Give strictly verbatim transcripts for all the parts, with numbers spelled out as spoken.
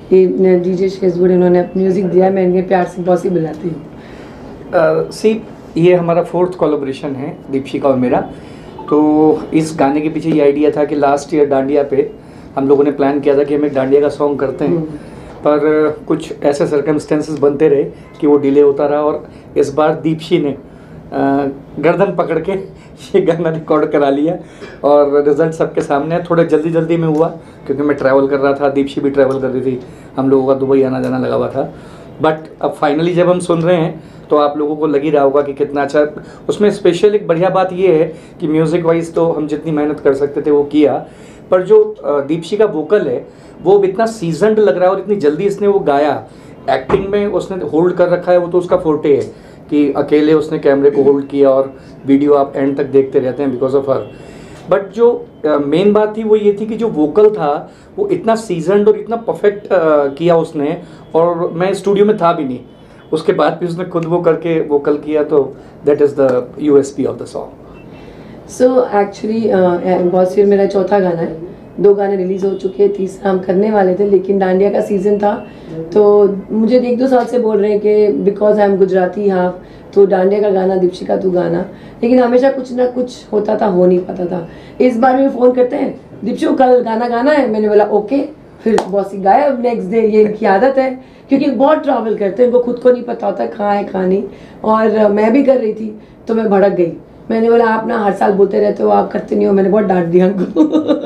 ये डीजे शेजवुड इन्होंने म्यूज़िक दिया, मैं इनके प्यार से बॉसी बुलाती हूँ। सी ये हमारा फोर्थ कोलैबोरेशन है दीपशिका और मेरा। तो इस गाने के पीछे ये आइडिया था कि लास्ट ईयर डांडिया पे हम लोगों ने प्लान किया था कि हम एक डांडिया का सॉन्ग करते हैं, पर कुछ ऐसे सर्कमस्टेंसेस बनते रहे कि वो डिले होता रहा, और इस बार दीपशी ने गर्दन पकड़ के ये गाना रिकॉर्ड करा लिया और रिजल्ट सबके सामने है। थोड़े जल्दी जल्दी में हुआ क्योंकि मैं ट्रैवल कर रहा था, दीपशी भी ट्रैवल कर रही थी, हम लोगों का दुबई आना जाना लगा हुआ था। बट अब फाइनली जब हम सुन रहे हैं तो आप लोगों को लग ही रहा होगा कि कितना अच्छा। उसमें स्पेशल एक बढ़िया बात ये है कि म्यूज़िक वाइज तो हम जितनी मेहनत कर सकते थे वो किया, पर जो दीपशी का वोकल है वो इतना सीजनड लग रहा है और इतनी जल्दी इसने वो गाया। एक्टिंग में उसने होल्ड कर रखा है, वो तो उसका फोर्टे है कि अकेले उसने कैमरे को होल्ड किया और वीडियो आप एंड तक देखते रहते हैं बिकॉज ऑफ हर। बट जो मेन uh, बात थी वो ये थी कि जो वोकल था वो इतना सीजनड और इतना परफेक्ट uh, किया उसने, और मैं स्टूडियो में था भी नहीं, उसके बाद भी उसने खुद वो करके वोकल किया, तो that is the USP of the song. So actually बॉसी मेरा चौथा गाना है, दो गाने रिलीज़ हो चुके हैं, तीसरा हम करने वाले थे, लेकिन डांडिया का सीज़न था तो मुझे एक दो साल से बोल रहे हैं कि because I am Gujarati half तो डांडिया का गाना दीपशिका तू गाना, लेकिन हमेशा कुछ ना कुछ होता था, हो नहीं पाता था। इस बार भी फ़ोन करते हैं दीपशु कल गाना गाना है, मैंने बोला ओके, फिर बॉसी गाया नेक्स्ट डे। ये इनकी आदत है क्योंकि बहुत ट्रैवल करते हैं, इनको खुद को नहीं पता होता कहाँ है कहाँ नहीं, और मैं भी कर रही थी तो मैं भड़क गई। मैंने बोला आप ना हर साल बोलते रहते हो, आप करते नहीं हो, मैंने बहुत डांट दिया उनको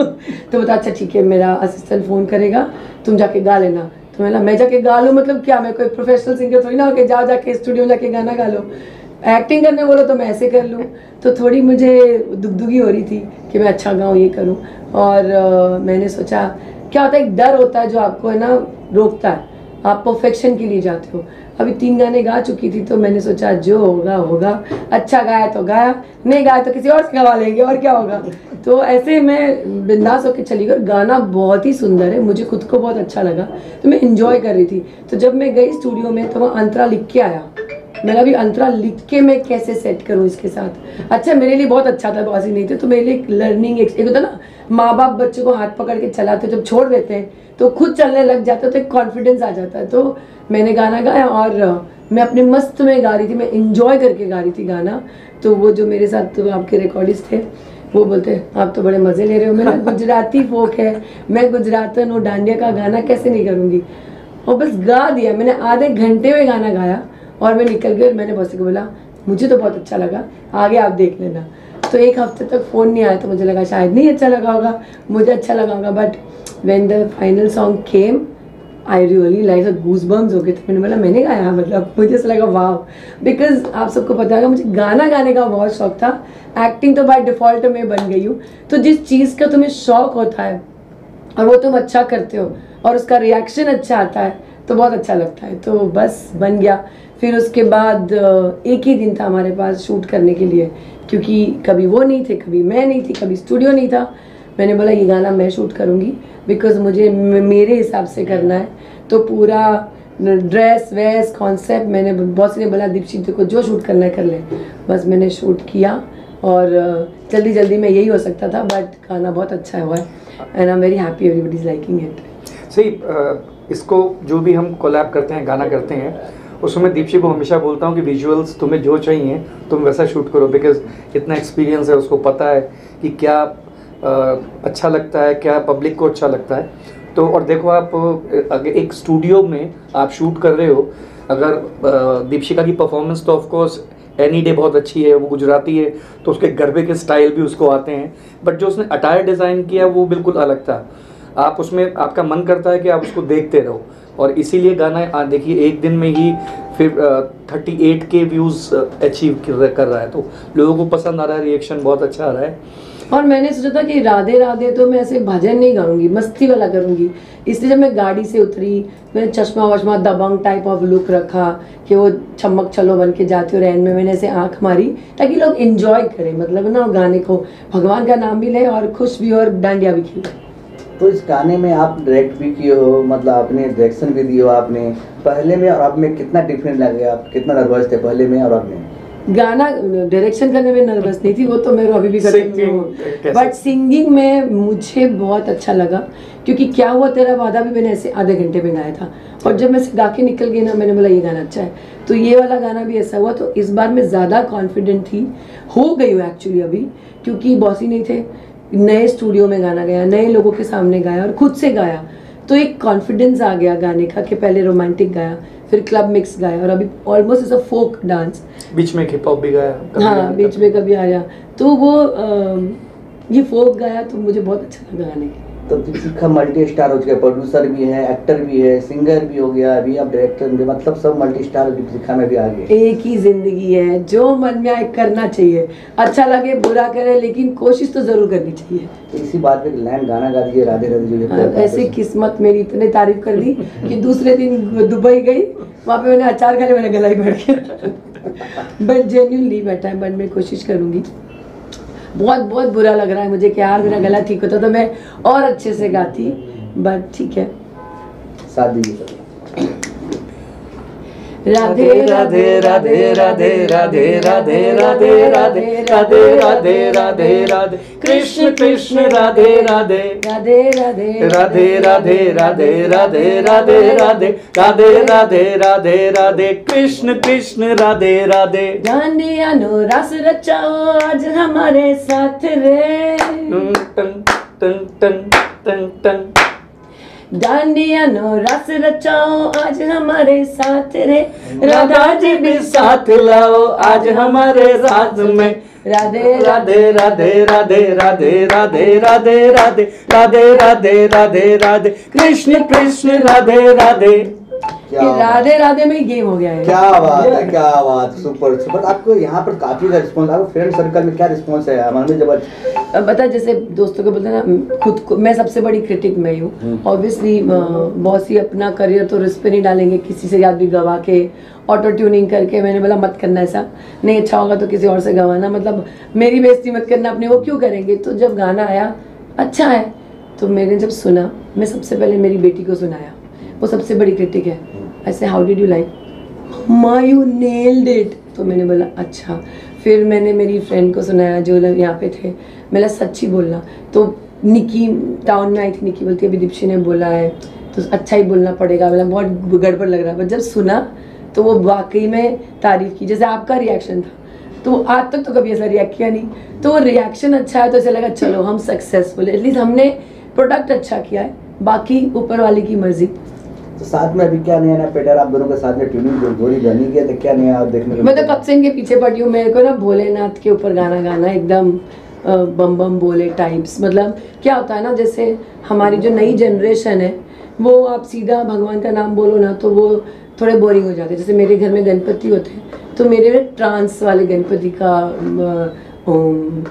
तो बता अच्छा ठीक है मेरा असिस्टेंट फ़ोन करेगा, तुम जाके गा लेना। तो मैंने मैं जाके गा लूँ, मतलब क्या मैं कोई प्रोफेशनल सिंगर थोड़ी ना हो कि जाओ जाके स्टूडियो में जाके गाना गा लो, एक्टिंग करने बोलो तो मैं ऐसे कर लूँ। तो थोड़ी मुझे दुगदुगी हो रही थी कि मैं अच्छा गाऊँ, ये करूँ, और आ, मैंने सोचा क्या होता है एक डर होता है जो आपको है ना रोकता है, आप परफेक्शन के लिए जाते हो। अभी तीन गाने गा चुकी थी तो मैंने सोचा जो होगा होगा, अच्छा गाया तो गाया, नहीं गाया तो किसी और से गवा लेंगे और क्या होगा। तो ऐसे मैं बिंदास होकर चली गई। गाना बहुत ही सुंदर है, मुझे खुद को बहुत अच्छा लगा तो मैं इंजॉय कर रही थी। तो जब मैं गई स्टूडियो में तो वहाँ अंतरा लिख के आया, मेरा भी अंतरा लिख के मैं कैसे सेट करूँ इसके साथ। अच्छा मेरे लिए बहुत अच्छा था, बॉसी नहीं थे तो मेरे लिए एक लर्निंग एक होता ना, माँ बाप बच्चों को हाथ पकड़ के चलाते, जब छोड़ देते हैं तो खुद चलने लग जाते हैं तो एक कॉन्फिडेंस आ जाता है। तो मैंने गाना गाया और मैं अपने मस्त में गा रही थी, मैं इंजॉय करके गा रही थी गाना। तो वो जो मेरे साथ तो आपके रिकॉर्डिस्ट थे वो बोलते आप तो बड़े मज़े ले रहे हो, मेरा गुजराती फोक है, मैं गुजरातन हूँ, डांडिया का गाना कैसे नहीं करूँगी। और बस गा दिया मैंने, आधे घंटे में गाना गाया और मैं निकल गई। और मैंने बॉसी को बोला मुझे तो बहुत अच्छा लगा, आगे आप देख लेना। तो एक हफ्ते तक फ़ोन नहीं आया तो मुझे लगा शायद नहीं अच्छा लगा होगा, मुझे अच्छा लगा होगा। But when the final song came I really like a goose bumps हो गए थे। मैंने बोला मैंने गाया, मतलब मुझे ऐसा लगा वाह, बिकॉज आप सबको पता होगा मुझे गाना गाने का बहुत शौक था, एक्टिंग तो बाय डिफ़ॉल्ट में बन गई हूँ। तो जिस चीज़ का तुम्हें शौक होता है और वो तुम अच्छा करते हो और उसका रिएक्शन अच्छा आता है तो बहुत अच्छा लगता है। तो बस बन गया। फिर उसके बाद एक ही दिन था हमारे पास शूट करने के लिए, क्योंकि कभी वो नहीं थे, कभी मैं नहीं थी, कभी स्टूडियो नहीं था। मैंने बोला ये गाना मैं शूट करूँगी बिकॉज मुझे मेरे हिसाब से करना है। तो पूरा ड्रेस वेस कॉन्सेप्ट मैंने, बॉस ने बोला दीपशिका को जो शूट करना है कर ले। बस मैंने शूट किया और जल्दी जल्दी में यही हो सकता था, बट गाना बहुत अच्छा हुआ है and I am very happy, everybody is liking it. सही, इसको जो भी हम कोलैब करते हैं, गाना करते हैं, उसमें दीपशी को हमेशा बोलता हूँ कि विजुअल्स तुम्हें जो चाहिए तुम वैसा शूट करो, बिकॉज इतना एक्सपीरियंस है, उसको पता है कि क्या आ, अच्छा लगता है, क्या पब्लिक को अच्छा लगता है। तो और देखो आप अगर एक स्टूडियो में आप शूट कर रहे हो, अगर दीपशिका की परफॉर्मेंस तो ऑफकोर्स एनी डे बहुत अच्छी है, वो गुजराती है तो उसके गरबे के स्टाइल भी उसको आते हैं, बट जो उसने अटायर डिज़ाइन किया वो बिल्कुल अलग था। आप उसमें आपका मन करता है कि आप उसको देखते रहो, और इसीलिए गाना देखिए एक दिन में ही फिर थर्टी एट के व्यूज़ अचीव कर रहा है, तो लोगों को पसंद आ रहा है, रिएक्शन बहुत अच्छा आ रहा है। और मैंने सोचा था कि राधे राधे तो मैं ऐसे भजन नहीं गाऊंगी, मस्ती वाला करूंगी, इसलिए जब मैं गाड़ी से उतरी मैंने चश्मा वश्मा दबंग टाइप ऑफ लुक रखा कि वो चमक चलो बन के जाती हो। रैन में मैंने ऐसे आंख मारी ताकि लोग एंजॉय करें, मतलब ना गाने को भगवान का नाम भी ले और खुश भी और डांडिया भी खेले। तो इस गाने में आप डायरेक्ट भी किए हो, मतलब आपने डायरेक्शन भी दिया हो आपने, पहले में और अब में कितना डिफरेंट लगे, आप कितना नर्वस थे पहले में और अब में? गाना डायरेक्शन करने में नर्वस नहीं थी, वो तो मेरे अभी भी कर सकती हूँ, बट सिंगिंग में मुझे बहुत अच्छा लगा, क्योंकि क्या हुआ तेरा वादा भी मैंने ऐसे आधे घंटे में गाया था, और जब मैं गा के निकल गई ना मैंने बोला ये गाना अच्छा है, तो ये वाला गाना भी ऐसा हुआ। तो इस बार मैं ज़्यादा कॉन्फिडेंट थी, हो गई हूँ एक्चुअली अभी, क्योंकि बॉस ही नहीं थे, नए स्टूडियो में गाना गाया, नए लोगों के सामने गाया और खुद से गाया, तो एक कॉन्फिडेंस आ गया गाने का कि पहले रोमांटिक गाया, फिर क्लब मिक्स गाया, और अभी almost is a folk dance, बीच में हिप हॉप भी गाया, हाँ बीच में कभी आया, तो वो आ, ये फोक गाया तो मुझे बहुत अच्छा लगा गाने के। तो दीपिका मल्टी स्टार हो चुके, प्रोड्यूसर भी है, एक्टर भी है, सिंगर भी हो गया, अभी आप डायरेक्टर भी, मतलब सब मल्टी स्टार दीपिका में भी आ गए। एक ही जिंदगी है, जो मन में आए करना चाहिए, अच्छा लगे बुरा करे, लेकिन कोशिश तो जरूर करनी चाहिए। तो इसी बात पे लाइन गाना गा दीजिए, राधे राधे जो हाँ, ऐसे किस्मत मेरी इतने तारीफ कर दी कि दूसरे दिन दुबई गई, वहाँ पे मैंने अचार खाने, मैंने गला ही बैठ गया, बट जेन्युइनली बैठा है, बट मैं कोशिश करूँगी। बहुत बहुत बुरा लग रहा है मुझे कि यार मेरा गला ठीक होता तो मैं और अच्छे से गाती, बट ठीक है। साथ दीजिए। राधे राधे राधे राधे राधे राधे राधे राधे राधे राधे राधे राधे कृष्ण कृष्ण राधे राधे राधे राधे राधे राधे राधे राधे राधे राधे राधे राधे राधे राधे कृष्ण कृष्ण राधे राधे। डांडिया नो रस रचाओ आज हमारे साथ रे, टन टन टन टन टन टन। डांडिया नो रस रचाओ आज हमारे साथ रे, राधा जी भी साथ लाओ आज हमारे साथ में। राधे राधे राधे राधे राधे राधे राधे राधे राधे राधे राधे राधे कृष्ण कृष्ण राधे राधे। क्या राधे राधे में ही गेम हो गया है। क्या बात है, क्या बात, सुपर सुपर। आपको यहाँ पर काफी का रिस्पॉन्स, आपको फ्रेंड सर्कल में क्या रिस्पॉन्स है? हमारे जब बता, जैसे दोस्तों को बोलते हैं ना, खुद को मैं सबसे बड़ी क्रिटिक मैं ही हूँ ऑब्वियसली। बहुत ही अपना करियर तो रिस्क पे नहीं डालेंगे, किसी से याद भी गवा के ऑटो ट्यूनिंग करके। मैंने बोला मत करना ऐसा, नहीं अच्छा होगा तो किसी और से गवाना, मतलब मेरी बेइज्जती मत करना अपने, वो क्यों करेंगे। तो जब गाना आया अच्छा है तो मैंने जब सुना, मैं सबसे पहले मेरी बेटी को सुनाया, वो सबसे बड़ी क्रिटिक है। ऐसे हाउ डिड यू लाइक माँ, यू नेल्ड इट। तो मैंने बोला अच्छा। फिर मैंने मेरी फ्रेंड को सुनाया जो लोग यहाँ पे थे, मेरा सच्ची बोलना। तो निकी टाउन में आई थी, निकी बोलती है अभी दीप्शी ने बोला है तो अच्छा ही बोलना पड़ेगा, मतलब बहुत गड़बड़ लग रहा है। बट जब सुना तो वो वाकई में तारीफ की, जैसे आपका रिएक्शन था, तो आज तक तो कभी ऐसा रिएक्ट किया नहीं, तो रिएक्शन अच्छा है तो ऐसा लगा चलो हम सक्सेसफुल, एटलीस्ट हमने प्रोडक्ट अच्छा किया है, बाकी ऊपर वाले की मर्जी। तो साथ में अभी क्या नया नया पेटर आप दोनों के साथ में ट्यूनिंग जो जोड़ी बनी गया, तो क्या नया आप देखने को? मैं तो कब से इनके पीछे पड़ी हूँ। मेरे को ना भोलेनाथ के ऊपर गाना गाना एकदम बम बम बोले टाइप्स। मतलब क्या होता है ना, जैसे हमारी जो नई जनरेशन है वो आप सीधा भगवान का नाम बोलो ना तो वो थोड़े बोरिंग हो जाते हैं। जैसे मेरे घर में गणपति होते हैं तो मेरे में ट्रांस वाले गणपति का ओम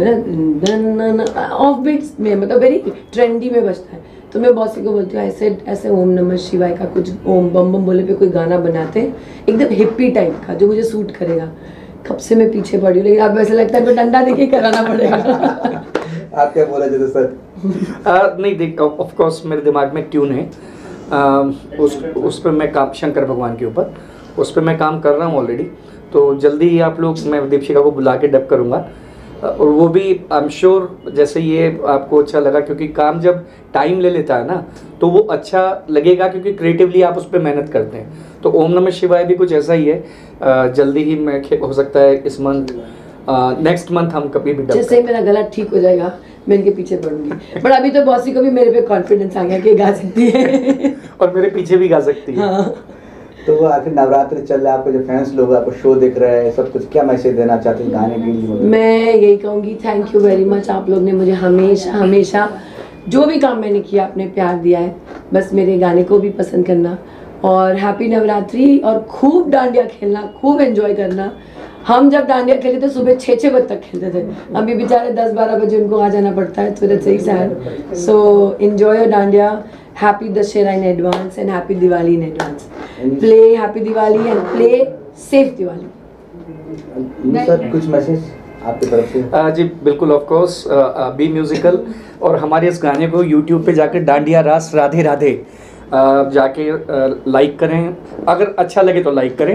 ऑफ बीट्स में, मतलब वेरी ट्रेंडी में बजता है। तो मैं बॉसी को बोलती हूँ ऐसे ऐसे ओम नमः शिवाय का कुछ ओम बम बम बोले पे कोई गाना बनाते एकदम हिप्पी टाइप का जो मुझे सूट करेगा। कब से मैं पीछे पड़ी हूँ, लेकिन अब ऐसा लगता है कि डंडा देके कराना पड़ेगा। आप क्या बोला जैसे सर? uh, नहीं देख, ऑफ कोर्स मेरे दिमाग में ट्यून है, uh, उस उस पर मैं काम, शंकर भगवान के ऊपर उस पर मैं काम कर रहा हूँ ऑलरेडी। तो जल्दी ही आप लोग, मैं दीपशिका को बुला के डब करूँगा, और वो भी आई एम श्योर जैसे ये आपको अच्छा लगा, क्योंकि काम जब टाइम ले लेता है ना तो वो अच्छा लगेगा, क्योंकि क्रिएटिवली आप उस पर मेहनत करते हैं। तो ओम नमः शिवाय भी कुछ ऐसा ही है, जल्दी ही मैं हो सकता है इस मंथ, नेक्स्ट मंथ हम कभी भी डब जैसे ही मेरा गला ठीक हो जाएगा मैं इनके पीछे पड़ूंगी। बट अभी तो बॉसी को भी मेरे पे कॉन्फिडेंस आ गया कि गा सकती है और मेरे पीछे भी गा सकती है। हाँ। तो वो आखिर नवरात्रि चल रहा है, आपको जो फैंस लोग आपको शो देख रहे हैं सब कुछ, क्या मैसेज देना चाहते हैं गाने के लिए? मैं यही कहूँगी थैंक यू वेरी मच, आप लोग ने मुझे हमेशा हमेशा जो भी काम मैंने किया आपने प्यार दिया है। बस मेरे गाने को भी पसंद करना और हैप्पी नवरात्रि, और खूब डांडिया खेलना, खूब एंजॉय करना। हम जब डांडिया खेलते थे सुबह छः छः बजे तक खेलते थे, अभी बेचारे दस बारह बजे उनको आ जाना पड़ता है, तो that's very sad. So enjoy your dandiya, happy Dussehra in advance and happy Diwali in advance. Play happy Diwali and play safe Diwali. Sir कुछ मैसेज आपकी तरफ से? uh, जी बिल्कुल, ऑफ कोर्स बी म्यूजिकल, और हमारे इस गाने को यूट्यूब पे जाकर डांडिया रास राधे राधे uh, जाके लाइक uh, करें। अगर अच्छा लगे तो लाइक करें,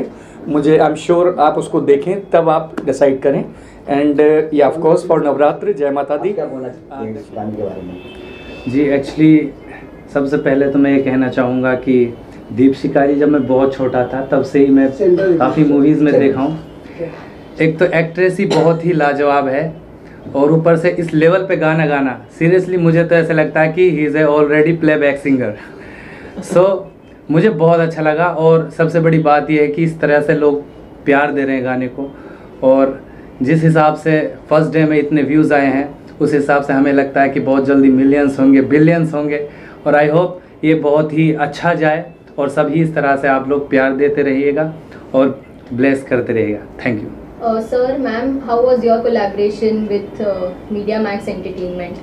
मुझे आई एम श्योर आप उसको देखें तब आप डिसाइड करें। एंड या ऑफ कोर्स फॉर नवरात्र, जय माता दी। क्या बोलना चाहते हैं इस गाने के बारे में? जी एक्चुअली सबसे पहले तो मैं ये कहना चाहूँगा कि दीप शिकारी जब मैं बहुत छोटा था तब से ही मैं काफ़ी मूवीज़ में देखा हूँ। एक तो एक्ट्रेस ही बहुत ही लाजवाब है और ऊपर से इस लेवल पे गाना गाना, सीरियसली मुझे तो ऐसा लगता है कि he is a already playback singer. So मुझे बहुत अच्छा लगा और सबसे बड़ी बात यह है कि इस तरह से लोग प्यार दे रहे हैं गाने को, और जिस हिसाब से फर्स्ट डे में इतने व्यूज़ आए हैं उस हिसाब से हमें लगता है कि बहुत जल्दी मिलियंस होंगे, बिलियंस होंगे, और आई होप ये बहुत ही अच्छा जाए और सभी इस तरह से आप लोग प्यार देते रहिएगा और ब्लेस करते रहिएगा। Thank you. Uh, sir, ma'am, how was your collaboration with uh, Media Max Entertainment?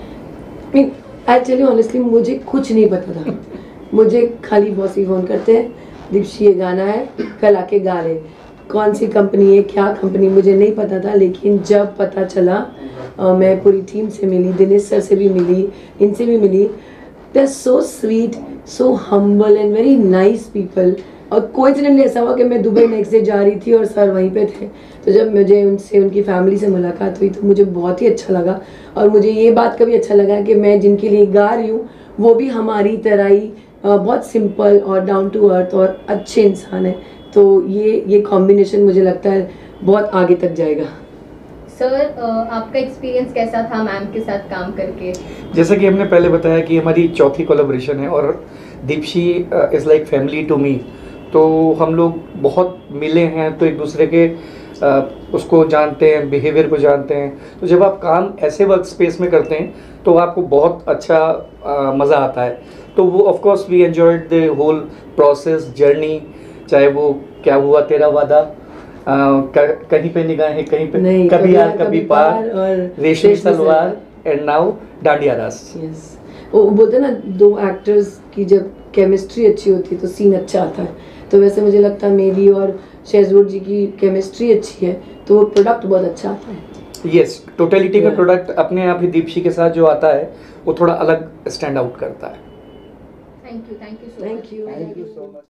I mean, I tell you honestly, मुझे कुछ नहीं पता था। मुझे खाली बॉस ही फ़ोन करते हैं, दीप्शी ये गाना है, कल आके गा ले। कौन सी कंपनी है, क्या कंपनी, मुझे नहीं पता था। लेकिन जब पता चला, आ, मैं पूरी टीम से मिली, दिनेश सर से भी मिली, इनसे भी मिली। They are so sweet, so humble and very nice people. और कोइंसिडेंटली ऐसा हुआ कि मैं दुबई नेक्स्ट डे जा रही थी और सर वहीं पे थे, तो जब मुझे उनसे, उनकी फैमिली से मुलाकात हुई तो मुझे बहुत ही अच्छा लगा। और मुझे ये बात का भी अच्छा लगा कि मैं जिनके लिए गा रही हूँ वो भी हमारी तरह ही बहुत सिंपल और डाउन टू अर्थ और अच्छे इंसान है। तो ये ये कॉम्बिनेशन मुझे लगता है बहुत आगे तक जाएगा। सर, आपका एक्सपीरियंस कैसा था मैम के साथ काम करके? जैसा कि हमने पहले बताया कि हमारी चौथी कोलैबोरेशन है और Deepshi is like family to me. तो हम लोग बहुत मिले हैं, तो एक दूसरे के uh, उसको जानते हैं, बिहेवियर को जानते हैं। तो जब आप काम ऐसे वर्क स्पेस में करते हैं तो आपको बहुत अच्छा uh, मज़ा आता है। तो वो of course we enjoyed the whole process, journey, चाहे वो क्या हुआ तेरा वादा, uh, कहीं पे निगाहें कहीं पे, नहीं, कभी यार कभी पार, और रेशमी सलवार, एंड नाउ डांडिया रास। यस, वो बोलते ना दो एक्टर्स की जब केमिस्ट्री अच्छी होती है तो सीन अच्छा आता है। तो वैसे मुझे लगता है मेरी और शहजोर जी की केमिस्ट्री अच्छी है तो वो प्रोडक्ट बहुत अच्छा आता है। यस, टोटलिटी का Yeah. प्रोडक्ट अपने आप ही दीप्शी के साथ जो आता है वो थोड़ा अलग स्टैंड आउट करता है। Thank you, thank you so much. Thank you, thank you so much.